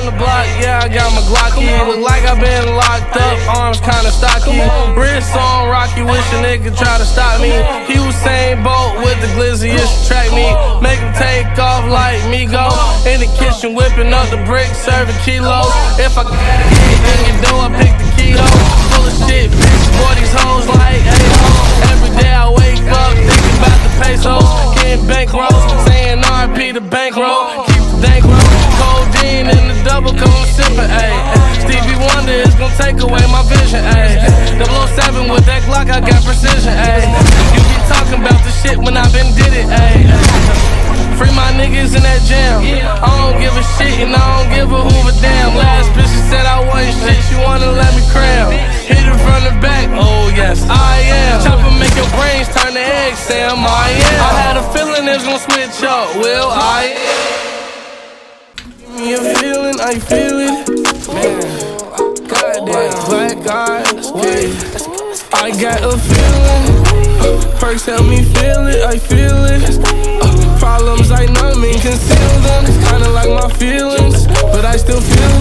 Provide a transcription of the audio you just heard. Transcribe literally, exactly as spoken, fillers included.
on the block, yeah, I got my Glocky. Look like I been locked up, arms kinda stocky. Wrist on Rocky, wish a nigga try to stop me. He was Usain Bolt with the glizzy, it's track me. Make him take off like me go. In the kitchen whipping up the bricks, serving kilos. If I in your door, I pick the keto. Full of shit, bitch, boy, these hoes like A-ho. Every day I wake up thinking about the pesos. Getting bankrolls, saying R I P the bankroll. Keep the bankroll, codeine in the double cone sipping, ayy. Stevie Wonder is gon' take away my vision, ayy. double oh seven with that Glock, I got precision, ayy. You be talking about the shit when I been did it, ayy. Free my niggas in that jam. I don't give a shit and I don't give a hoover damn. Last bitch she said I wasn't shit, she wanna let me cram. Hit it from the back, oh yes, I am. Chopper make your brains turn to eggs, Sam, I am. I had a feeling it's gon' switch up, well, I am. Give me a feeling, I feel it. Man, goddamn, black eyes, okay. I got a feeling. Perks help me feel it, I feel it. uh, Problems I numb and conceal them. Kinda like my feelings, but I still feel